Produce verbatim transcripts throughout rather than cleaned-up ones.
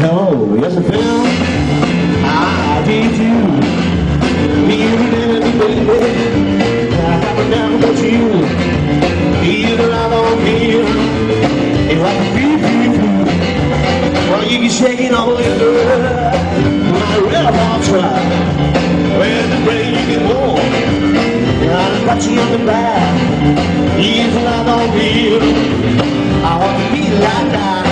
Hello, Josephine, I did you. You did baby. I haven't never got you. Either I don't feel if I can feel you. Well, you can shake it all in the world. I really want to try. When the rain you get warm, I got you on the back. Either I don't feel I want to be like that.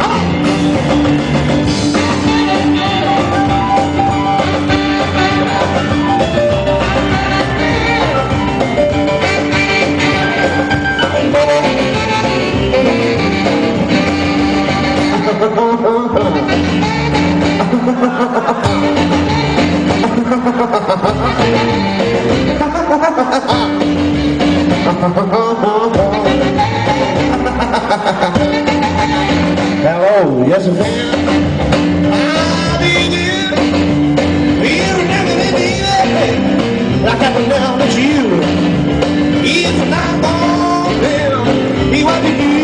Hello, Josephine. I need you. You'll never be me. Like I can now that you. If not born him, he won't be you.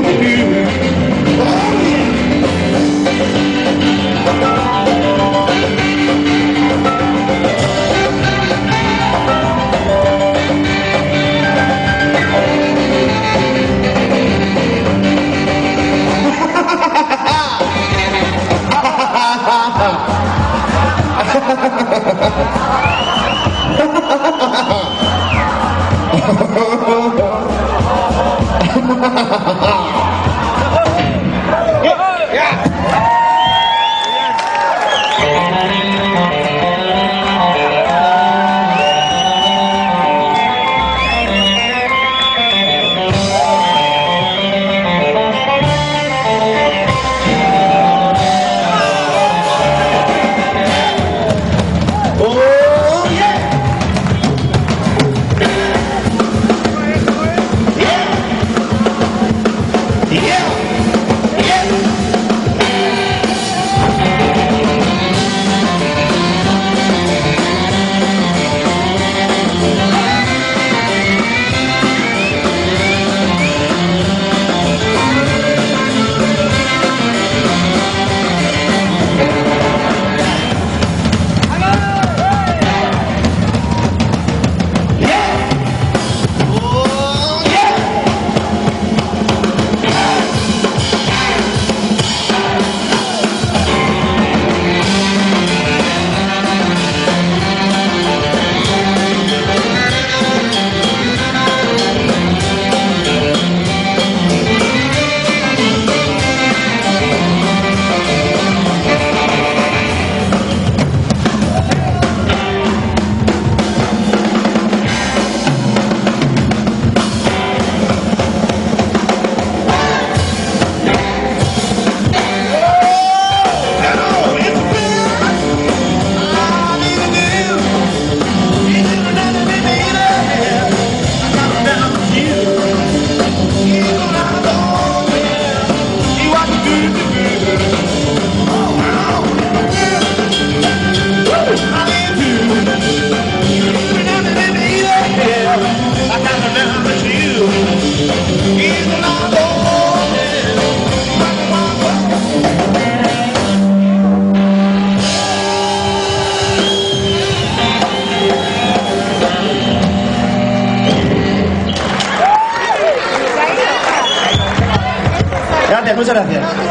Oh yeah. Muchas gracias.